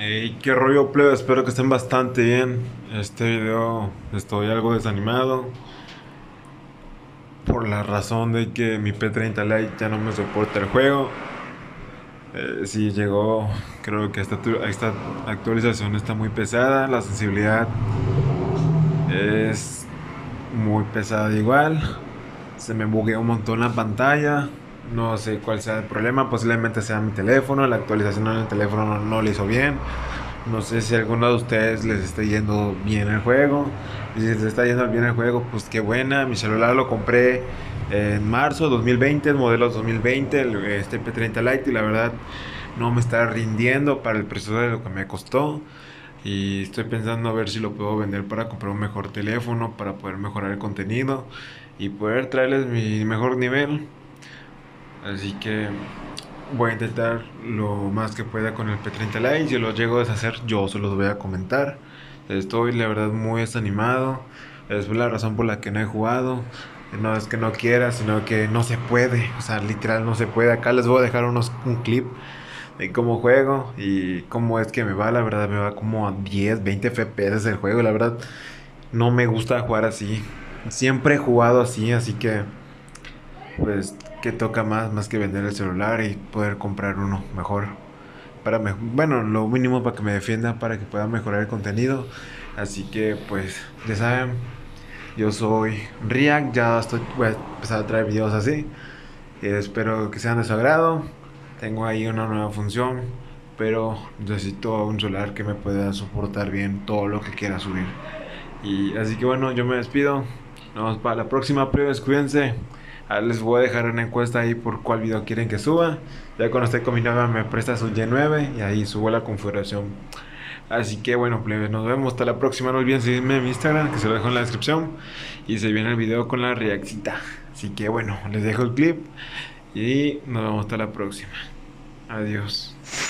Hey, qué rollo, plebe, espero que estén bastante bien. Este video estoy algo desanimado por la razón de que mi P30 Lite ya no me soporta el juego. Sí llegó, creo que esta actualización está muy pesada, la sensibilidad es muy pesada igual. Se me buguea un montón la pantalla. No sé cuál sea el problema, posiblemente sea mi teléfono, la actualización en el teléfono no lo hizo bien. No sé si a alguno de ustedes les está yendo bien el juego. Y si les está yendo bien el juego, pues qué buena. Mi celular lo compré en marzo 2020, el modelo 2020, este P30 Lite, y la verdad no me está rindiendo para el precio de lo que me costó. Y estoy pensando a ver si lo puedo vender para comprar un mejor teléfono, para poder mejorar el contenido y poder traerles mi mejor nivel. Así que voy a intentar lo más que pueda con el P30 Lite. Si lo llego a deshacer, yo se los voy a comentar. Estoy, la verdad, muy desanimado. Es la razón por la que no he jugado. No es que no quiera, sino que no se puede. O sea, literal no se puede. Acá les voy a dejar un clip de cómo juego y cómo es que me va. La verdad, me va como a 10, 20 FPS el juego. La verdad, no me gusta jugar así. Siempre he jugado así, así que pues que toca más que vender el celular y poder comprar uno mejor bueno, lo mínimo para que me defienda, para que pueda mejorar el contenido. Así que pues ya saben, yo soy React, voy a empezar a traer videos así. Espero que sean de su agrado. Tengo ahí una nueva función, pero necesito un celular que me pueda soportar bien todo lo que quiera subir. Y así que bueno, yo me despido. Nos vemos para la próxima, plebes, cuídense. Les voy a dejar una encuesta ahí por cuál video quieren que suba. Ya cuando esté con mi novia me presta su Y9 y ahí subo la configuración. Así que bueno, plebes, nos vemos hasta la próxima. No olviden seguirme en mi Instagram, que se lo dejo en la descripción. Y se viene el video con la reaccita. Así que bueno, les dejo el clip y nos vemos hasta la próxima. Adiós.